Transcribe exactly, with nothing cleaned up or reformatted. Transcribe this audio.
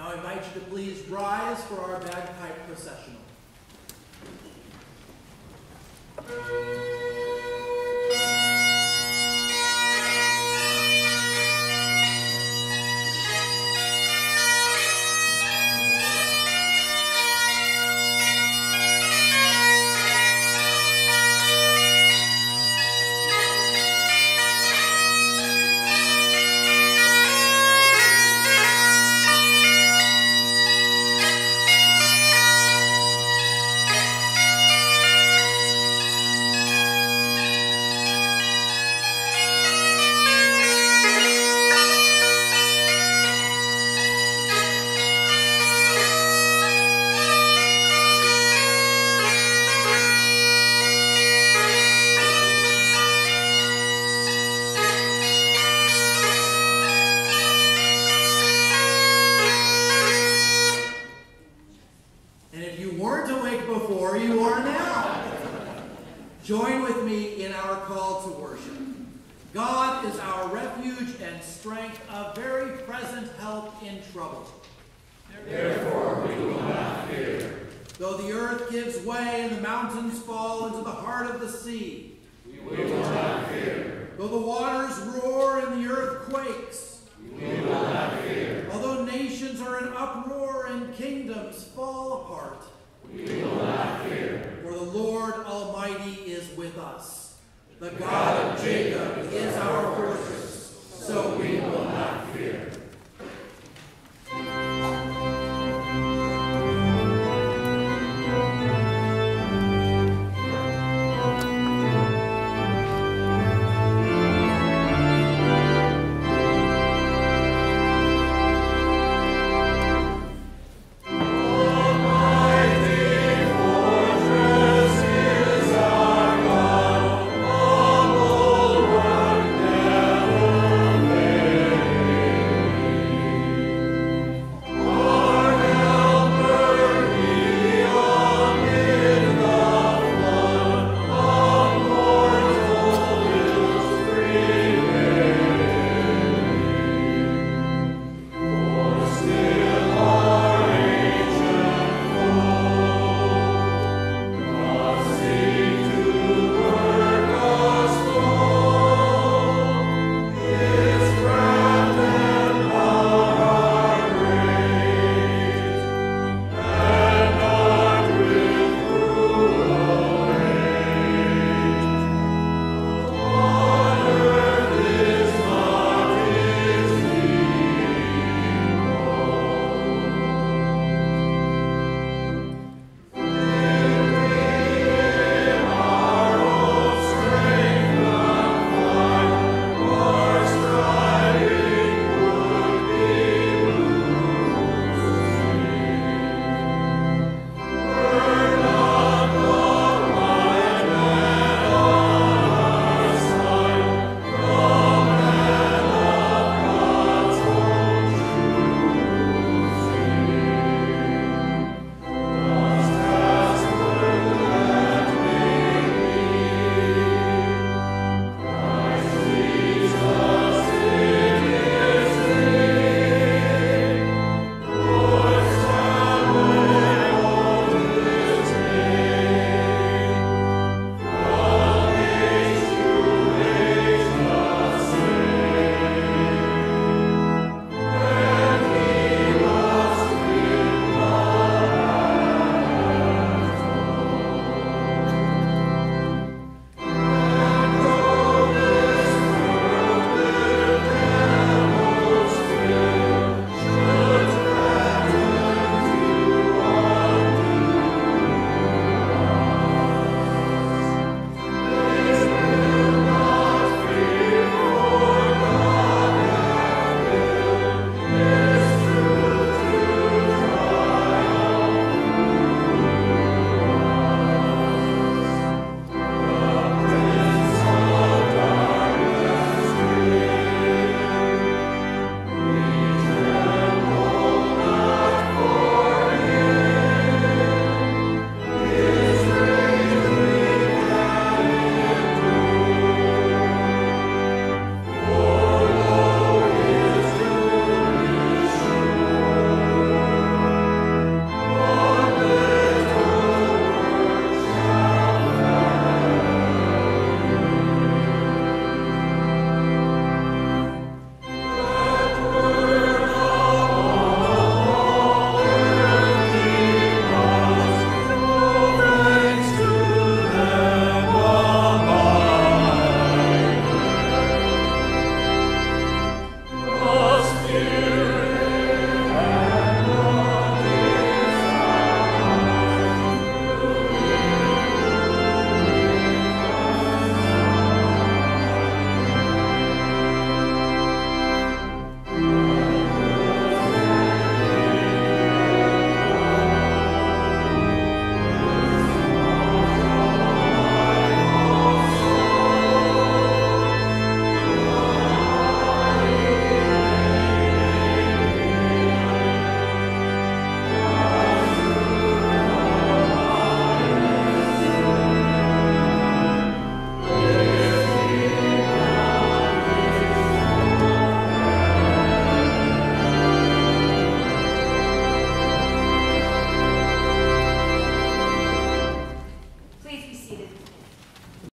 Now I invite you to please rise for our bagpipe processional. Join with me in our call to worship. God is our refuge and strength, a very present help in trouble. Therefore we will not fear. Though the earth gives way and the mountains fall into the heart of the sea, we will not fear. Though the waters roar and the earth quakes, we will not fear. Although nations are in uproar and kingdoms fall apart, we will not fear. For the Lord Almighty is with us. The God of Jacob is our fortress, so we will not fear.